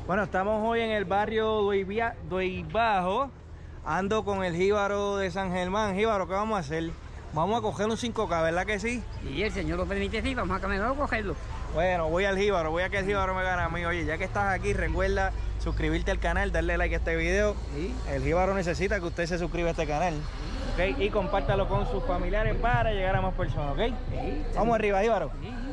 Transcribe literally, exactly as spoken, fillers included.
Bueno, estamos hoy en el barrio Duey Bajo. Ando con el jíbaro de San Germán. Jíbaro, ¿qué vamos a hacer? Vamos a coger un cinco K, ¿verdad que sí? Y el señor lo permite, sí, vamos a caminar a cogerlo. Bueno, voy al jíbaro, voy a que el jíbaro me gane a mí. Oye, ya que estás aquí, recuerda suscribirte al canal, darle like a este video. Sí. El jíbaro necesita que usted se suscriba a este canal. ¿Ok? Y compártalo con sus familiares para llegar a más personas, ¿ok? Sí. Vamos arriba, jíbaro. Sí.